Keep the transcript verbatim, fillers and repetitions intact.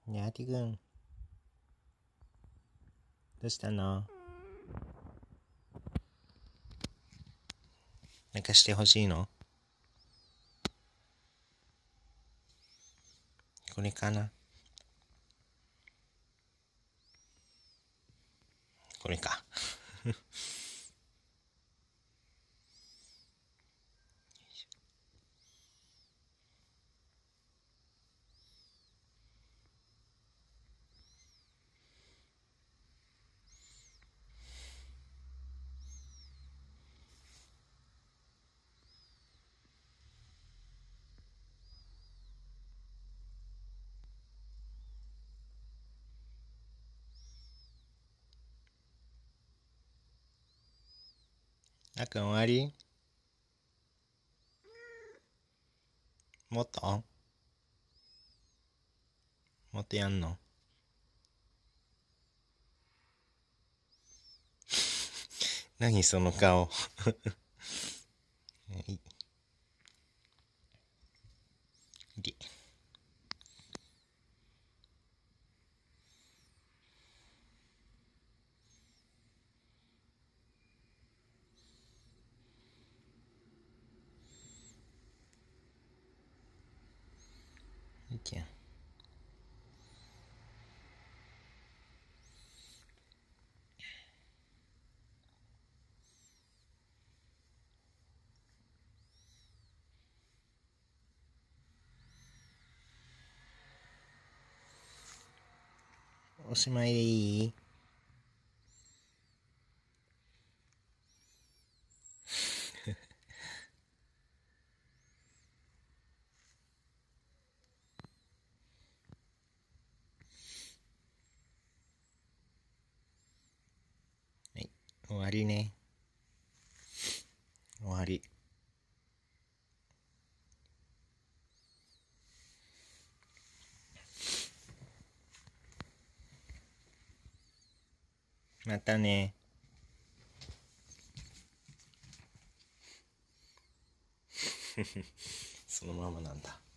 ねあてくん、どうしたの？なんかしてほしいの？これかな？これか。あっくん終わり？もっともっとやんの？何その顔。いいいいじゃん。おしまいでいい？はい、終わりね。終わり。またね。そのままなんだ。